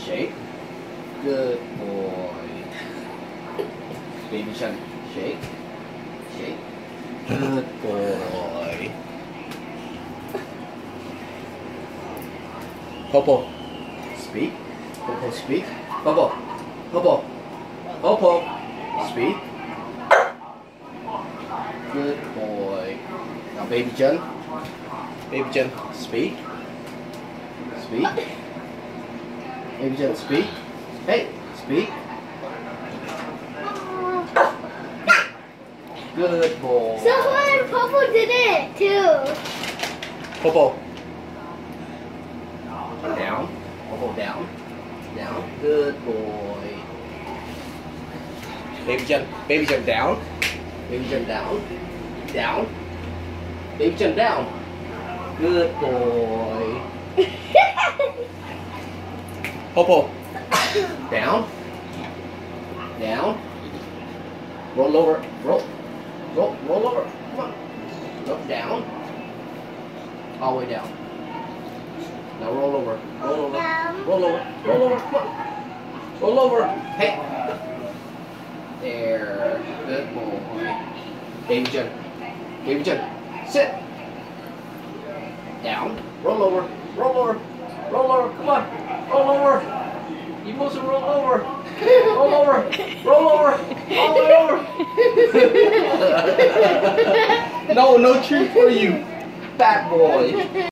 Shake. Good boy. Baby Jun, shake. Shake. Good boy. Popo, speak. Popo, speak. Popo. Popo. Popo, speak. Good boy. Now Baby Jun. Baby Jun, speak. Speak. Baby Jun, speak. Hey, speak. Good boy. Someone, Popo did it too. Popo. Down. Popo down. Down. Good boy. Baby Jun down. Baby Jun down. Down. Baby Jun down. Good boy. Popo. Down. Down. Roll over. Roll. Roll over. Come on. Go down. All the way down. Now roll over. Roll over. Roll over. Roll over. Come on. Roll over. Hey. There. Good boy. Baby Jun. Baby Jun. Sit. Down. Roll over. Roll over. Roll over. Come on. Roll over. You supposed to roll over. Roll over. Roll over. All the way over. No treat for you, fat boy.